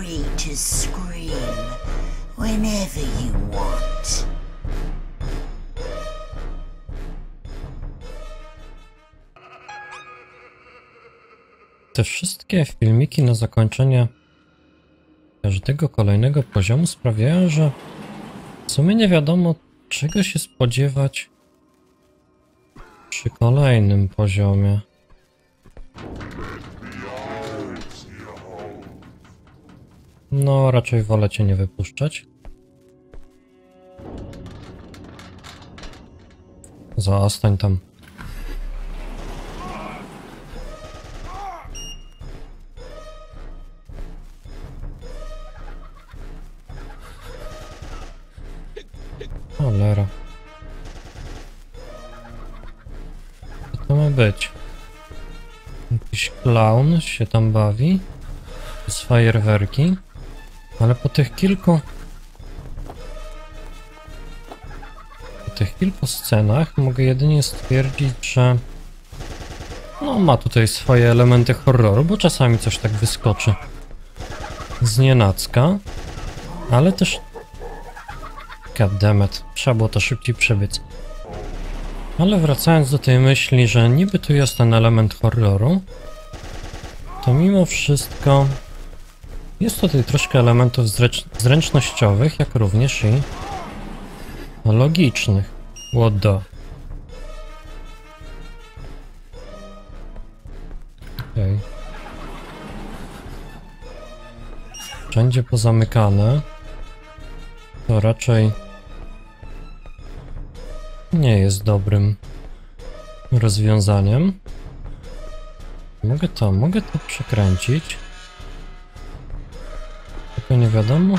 free to scream whenever you want. Te wszystkie filmiki na zakończenie każdego kolejnego poziomu sprawiają, że w sumie nie wiadomo, czego się spodziewać przy kolejnym poziomie. No, raczej wolę cię nie wypuszczać. Zostań tam. Cholera. Co to ma być? Jakiś klaun się tam bawi z fajerwerki, ale po tych kilku scenach mogę jedynie stwierdzić, że no ma tutaj swoje elementy horroru, bo czasami coś tak wyskoczy znienacka, ale też goddammit, trzeba było to szybciej przebiec. Ale wracając do tej myśli, że niby tu jest ten element horroru, to mimo wszystko jest tutaj troszkę elementów zręcznościowych, jak również i logicznych. What the? Okej. Wszędzie pozamykane. To raczej nie jest dobrym rozwiązaniem. Mogę to przekręcić. Tylko nie wiadomo.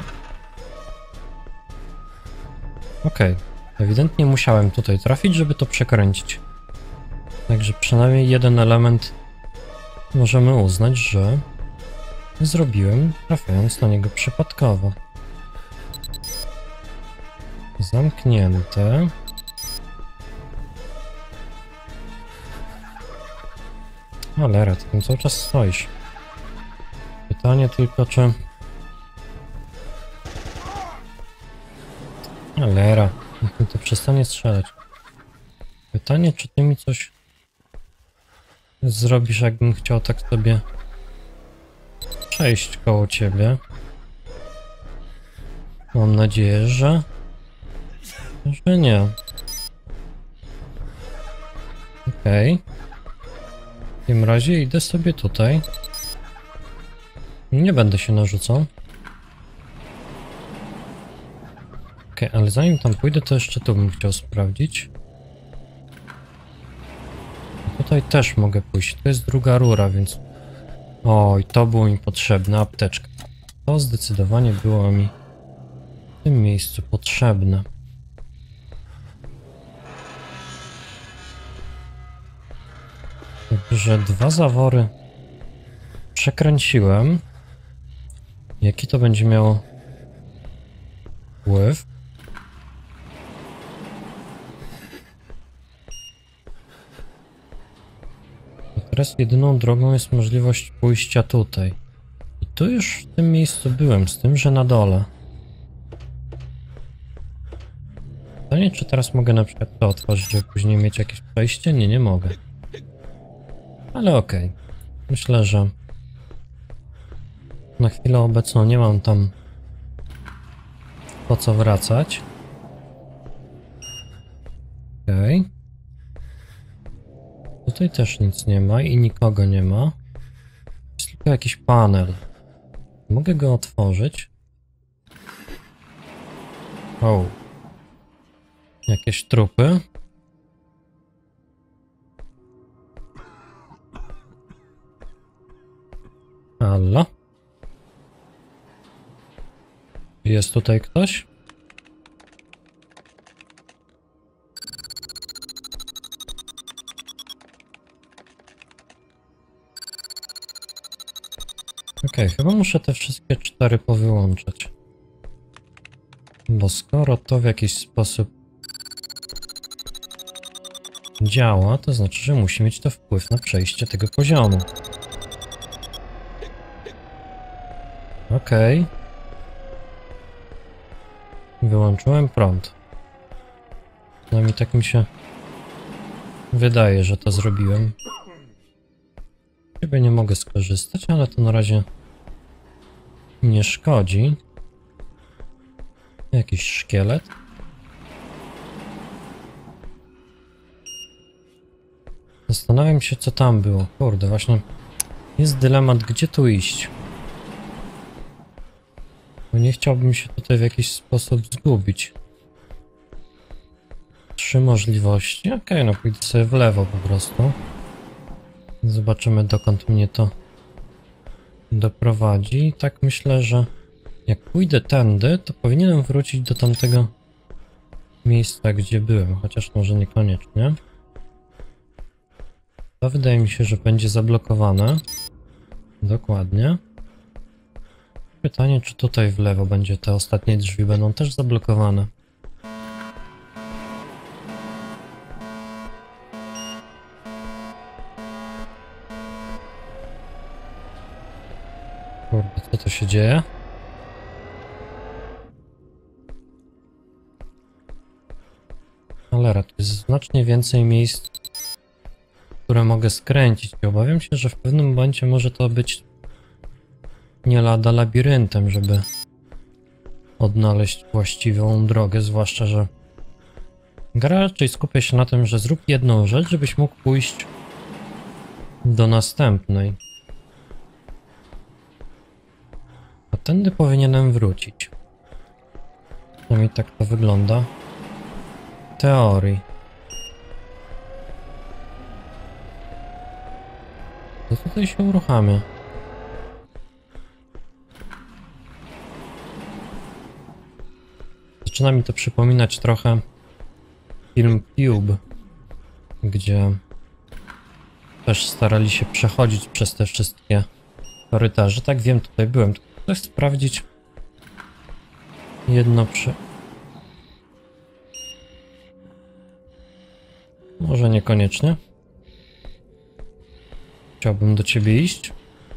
Okej. Ewidentnie musiałem tutaj trafić, żeby to przekręcić. Także przynajmniej jeden element możemy uznać, że zrobiłem, trafiając na niego przypadkowo. Zamknięte. Cholera, ty tam cały czas stoisz. Pytanie tylko, czy... Cholera, niech mi to przestanie strzelać. Pytanie, czy ty mi coś zrobisz, jakbym chciał tak sobie przejść koło ciebie. Mam nadzieję, że nie. Okej. W takim razie idę sobie tutaj. Nie będę się narzucał. Okej, ale zanim tam pójdę, to jeszcze tu bym chciał sprawdzić. Tutaj też mogę pójść. To jest druga rura, więc... Oj, to było mi potrzebne. Apteczka. To zdecydowanie było mi w tym miejscu potrzebne. Także dwa zawory przekręciłem. Jaki to będzie miało wpływ? Teraz jedyną drogą jest możliwość pójścia tutaj. I tu już w tym miejscu byłem, z tym, że na dole. Pytanie, czy teraz mogę na przykład to otworzyć, żeby później mieć jakieś przejście? Nie, nie mogę. Ale okej. Myślę, że na chwilę obecną nie mam tam po co wracać. Okej. Tutaj też nic nie ma i nikogo nie ma. Jest tylko jakiś panel. Mogę go otworzyć. O. Jakieś trupy. Halo? Jest tutaj ktoś? Okej, chyba muszę te wszystkie 4 powyłączać. Bo skoro to w jakiś sposób działa, to znaczy, że musi mieć to wpływ na przejście tego poziomu. Okej. Wyłączyłem prąd. Przynajmniej tak mi się wydaje, że to zrobiłem. Ciebie nie mogę skorzystać, ale to na razie nie szkodzi. Jakiś szkielet. Zastanawiam się, co tam było. Kurde, właśnie jest dylemat, gdzie tu iść. Bo nie chciałbym się tutaj w jakiś sposób zgubić. 3 możliwości. Okej, no pójdę sobie w lewo po prostu. Zobaczymy, dokąd mnie to doprowadzi. Tak myślę, że jak pójdę tędy, to powinienem wrócić do tamtego miejsca, gdzie byłem, chociaż może niekoniecznie. To wydaje mi się, że będzie zablokowane. Dokładnie. Pytanie, czy tutaj w lewo będzie, te ostatnie drzwi będą też zablokowane. Kurde, co to się dzieje? Cholera, tu jest znacznie więcej miejsc, które mogę skręcić. I obawiam się, że w pewnym momencie może to być nie lada labiryntem, żeby odnaleźć właściwą drogę, zwłaszcza, że gra raczej skupia się na tym, że zrób jedną rzecz, żebyś mógł pójść do następnej. A tędy powinienem wrócić. Przynajmniej tak to wygląda. W teorii. To tutaj się uruchamia. Zaczyna mi to przypominać trochę film Cube, gdzie też starali się przechodzić przez te wszystkie korytarze. Tak wiem, tutaj byłem. Chcę sprawdzić jedno Może niekoniecznie. Chciałbym do ciebie iść.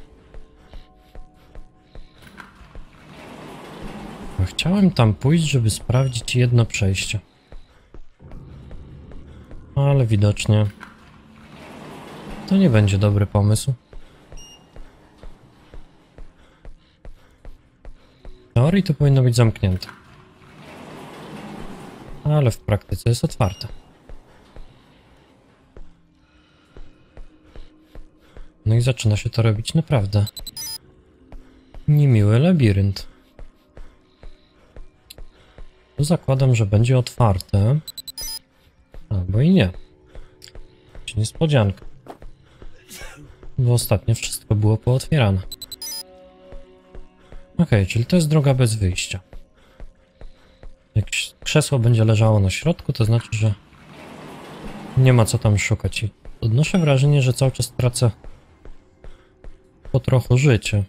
Chciałem tam pójść, żeby sprawdzić jedno przejście. Ale widocznie to nie będzie dobry pomysł. W teorii to powinno być zamknięte. Ale w praktyce jest otwarte. No i zaczyna się to robić naprawdę niemiły labirynt. Tu zakładam, że będzie otwarte. Albo i nie. Niespodzianka. Bo ostatnio wszystko było pootwierane. Okej, czyli to jest droga bez wyjścia. Jak krzesło będzie leżało na środku, to znaczy, że nie ma co tam szukać. I odnoszę wrażenie, że cały czas tracę po trochu życie.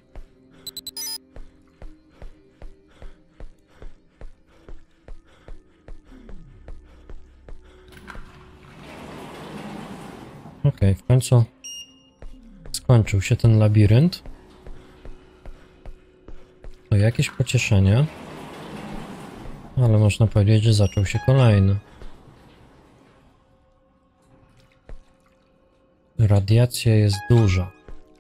Okej, w końcu skończył się ten labirynt. To jakieś pocieszenie. Ale można powiedzieć, że zaczął się kolejny. Radiacja jest duża.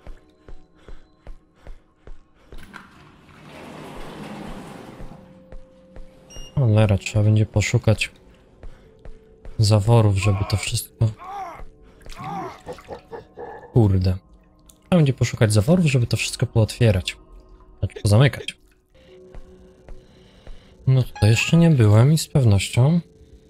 Cholera, trzeba będzie poszukać zaworów, żeby to wszystko... Kurde. Trzeba będzie poszukać zaworów, żeby to wszystko pootwierać. Znaczy pozamykać. No tutaj jeszcze nie byłem i z pewnością...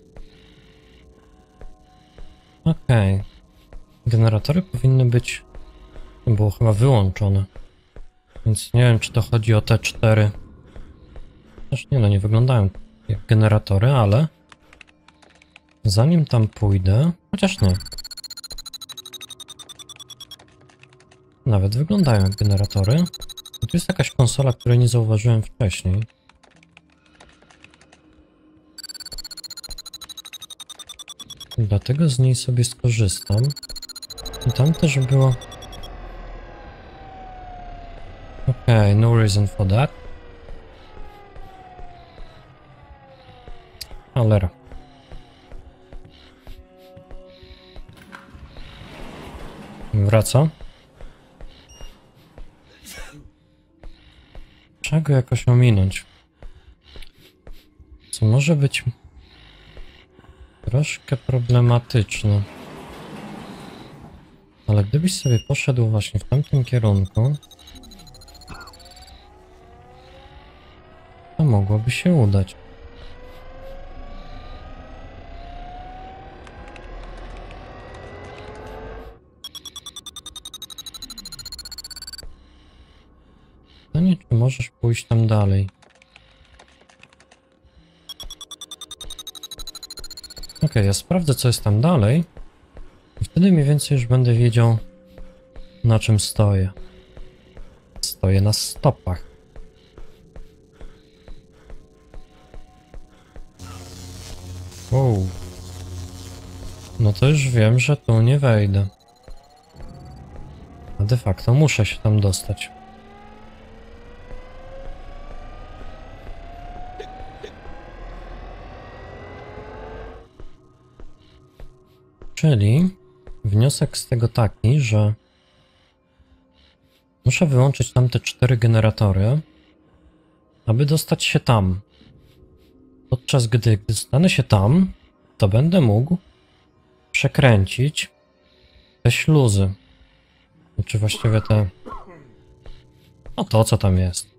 Okej. Generatory powinny być... Było chyba wyłączone. Więc nie wiem, czy to chodzi o te 4. Też nie, no nie wyglądają jak generatory, ale... Zanim tam pójdę... Chociaż nie. Nawet wyglądają jak generatory. Tu jest jakaś konsola, której nie zauważyłem wcześniej. Dlatego z niej sobie skorzystam. I tam też było... Ok, Okay, no reason for that. Cholera. Wraca. Trzeba go jakoś ominąć. Co może być troszkę problematyczne. Ale gdybyś sobie poszedł właśnie w tamtym kierunku, to mogłoby się udać. Pytanie, czy możesz pójść tam dalej? Okej, ja sprawdzę, co jest tam dalej. I wtedy mniej więcej już będę wiedział, na czym stoję. Stoję na stopach. Wow. No to już wiem, że tu nie wejdę. A de facto muszę się tam dostać. Czyli wniosek z tego taki, że muszę wyłączyć tam te 4 generatory, aby dostać się tam. Podczas gdy dostanę się tam, to będę mógł przekręcić te śluzy. Czy właściwie te... No to, co tam jest.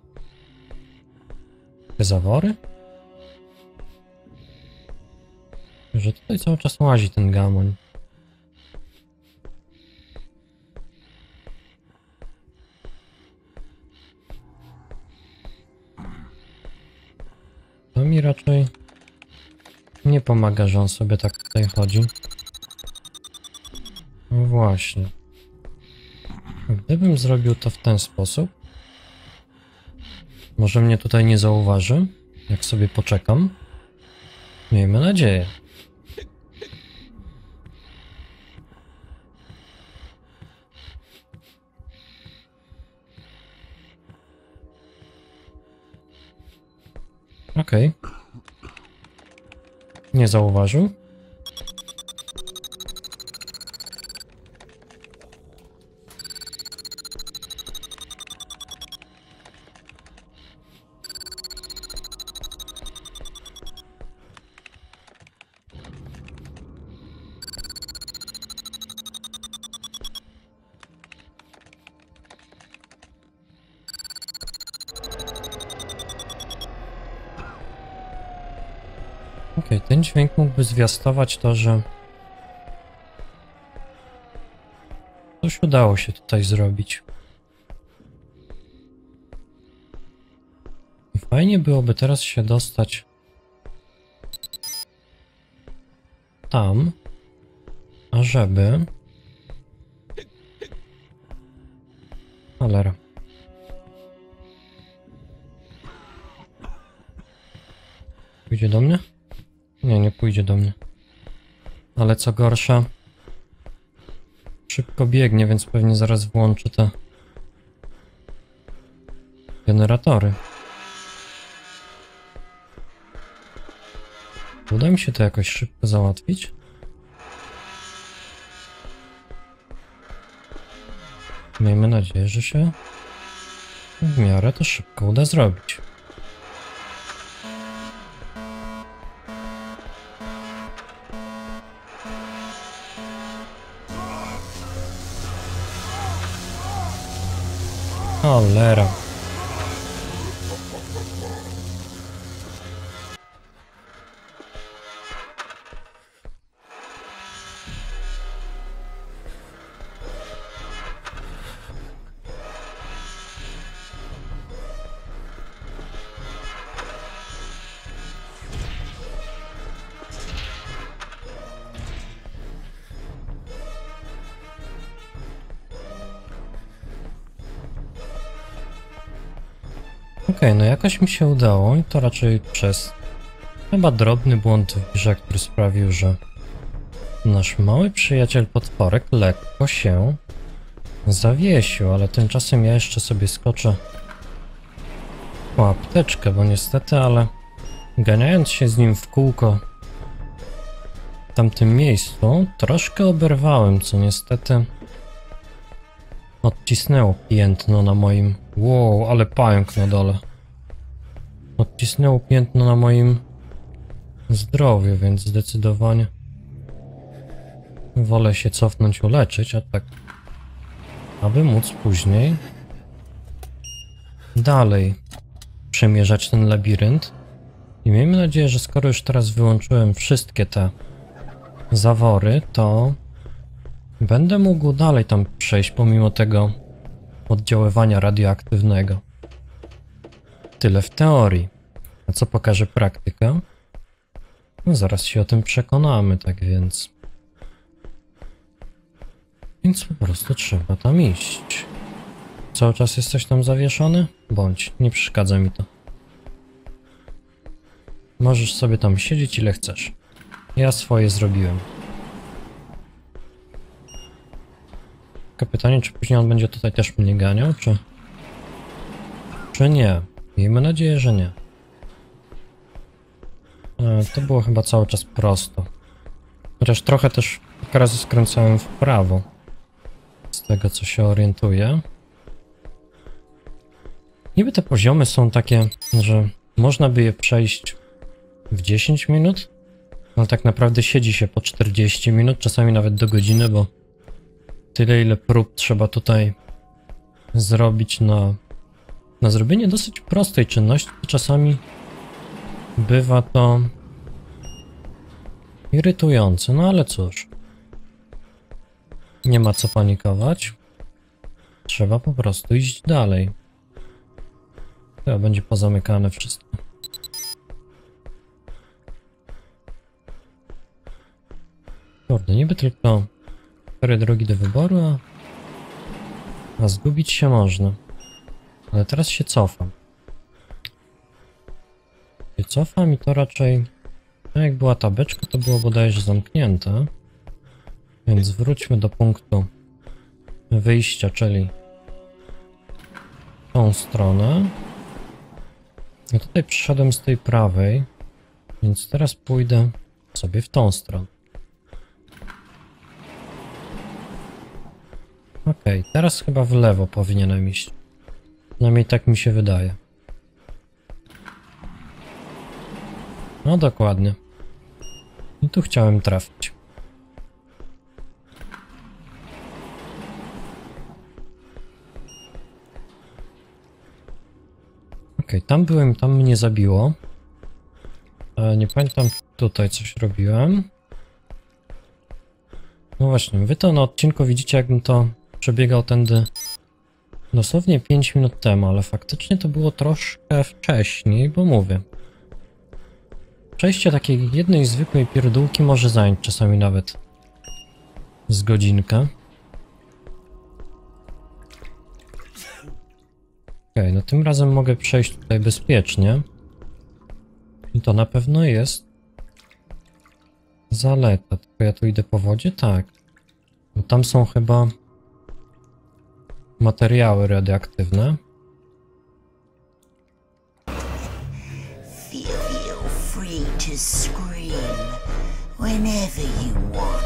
Te zawory? Że tutaj cały czas łazi ten gamoń. To mi raczej nie pomaga, że on sobie tak tutaj chodzi. No właśnie. Gdybym zrobił to w ten sposób, może mnie tutaj nie zauważy, jak sobie poczekam. Miejmy nadzieję. Okej. Nie zauważył. Okej, ten dźwięk mógłby zwiastować to, że coś udało się tutaj zrobić. I fajnie byłoby teraz się dostać tam, ażeby... Cholera. Pójdzie do mnie? Nie, nie pójdzie do mnie. Ale co gorsza, szybko biegnie, więc pewnie zaraz włączy te generatory. Uda mi się to jakoś szybko załatwić? Miejmy nadzieję, że się w miarę to szybko uda zrobić. Cholera. Okej, no jakoś mi się udało i to raczej przez chyba drobny błąd w grze, który sprawił, że nasz mały przyjaciel potworek lekko się zawiesił, ale tymczasem ja jeszcze sobie skoczę po apteczkę, bo niestety, ale ganiając się z nim w kółko w tamtym miejscu, troszkę oberwałem, co niestety odcisnęło piętno na moim... Wow, ale pająk na dole. Odcisnęło piętno na moim zdrowiu, więc zdecydowanie wolę się cofnąć, uleczyć, a tak, aby móc później dalej przemierzać ten labirynt. I miejmy nadzieję, że skoro już teraz wyłączyłem wszystkie te zawory, to będę mógł dalej tam przejść pomimo tego oddziaływania radioaktywnego. Tyle w teorii. A co pokaże praktyka? No zaraz się o tym przekonamy, tak więc... Więc po prostu trzeba tam iść. Cały czas jesteś tam zawieszony? Bądź, nie przeszkadza mi to. Możesz sobie tam siedzieć ile chcesz. Ja swoje zrobiłem. Tylko pytanie, czy później on będzie tutaj też mnie ganiał, czy nie? Miejmy nadzieję, że nie. To było chyba cały czas prosto. Chociaż trochę też razy skręcałem w prawo. Z tego, co się orientuję. Niby te poziomy są takie, że można by je przejść w 10 minut, ale tak naprawdę siedzi się po 40 minut, czasami nawet do godziny, bo tyle ile prób trzeba tutaj zrobić na zrobienie dosyć prostej czynności, czasami bywa to irytujące, no ale cóż. Nie ma co panikować. Trzeba po prostu iść dalej. To będzie pozamykane wszystko. Kurde, niby tylko 4 drogi do wyboru, a zgubić się można. Ale teraz się cofam. Się cofam i to raczej... No jak była ta beczka, to było bodajże zamknięte. Więc wróćmy do punktu wyjścia, czyli tą stronę. No tutaj przyszedłem z tej prawej, więc teraz pójdę sobie w tą stronę. Okej, teraz chyba w lewo powinienem iść. Przynajmniej tak mi się wydaje. No dokładnie. I tu chciałem trafić. Okej, tam byłem, tam mnie zabiło. Nie pamiętam, tutaj coś robiłem. No właśnie, wy to na odcinku widzicie, jakbym to przebiegał tędy dosłownie 5 minut temu, ale faktycznie to było troszkę wcześniej, bo mówię. Przejście takiej jednej zwykłej pierdółki może zająć czasami nawet z godzinkę. Okej, no tym razem mogę przejść tutaj bezpiecznie. I to na pewno jest zaleta. Tylko ja tu idę po wodzie? Tak. Bo tam są chyba materiały radioaktywne. Feel free to scream whenever you want.